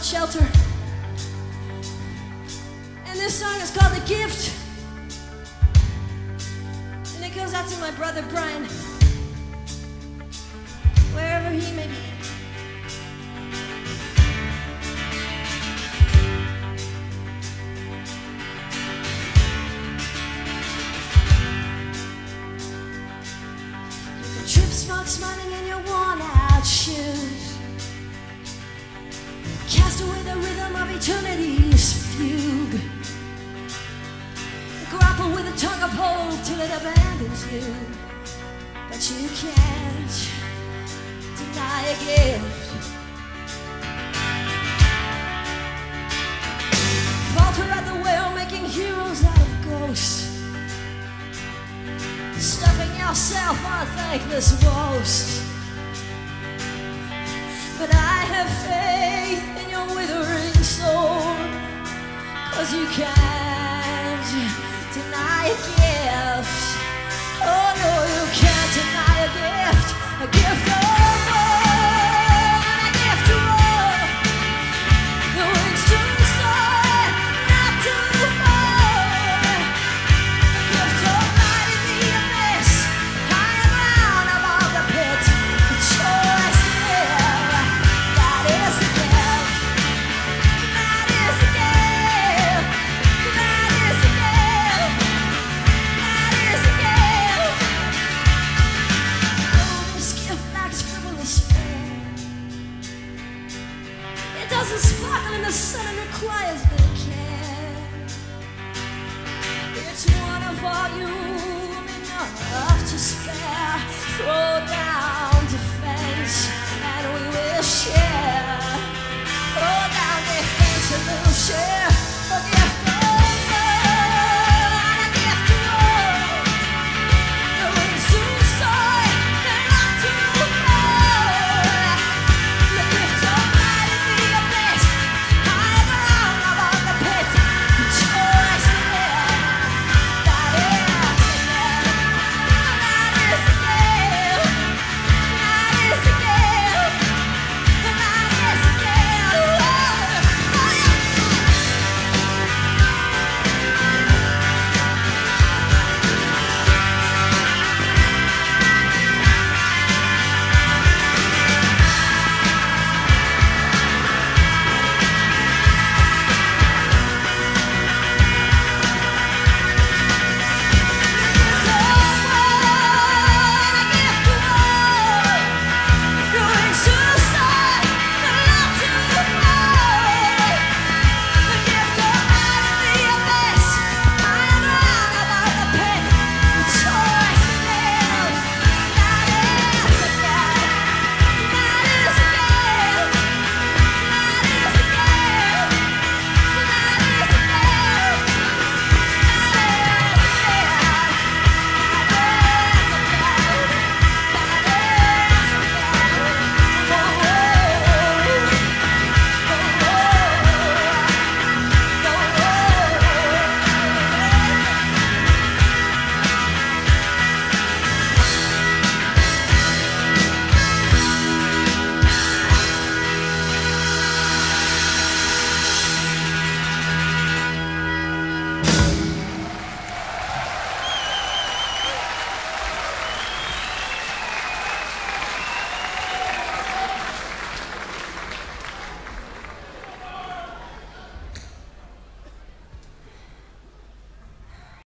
without shelter. And this song is called The Gift. And it goes out to my brother Brian, wherever he may be. Trip smoke smiling in your worn out shoes, cast away the rhythm of eternity's fugue, grapple with the tug of hope till it abandons you. But you can't deny a gift. Falter at the whale, making heroes out of ghosts, stuffing yourself on thankless boast. But I have faith in your withering soul, 'cause you can't deny a gift. Oh no, you can't deny a gift. A gift of more than a gift of all. The wings to soar, not to fall. A gift of light in the abyss, high ground above the pit. The choice to live, that is the gift. That is the gift. That is the gift. That is the gift. Oh, this gift lacks frivolous fare. It doesn't sparkle in the sun and requires little care. It's one of volume enough to spare. Throw down defense.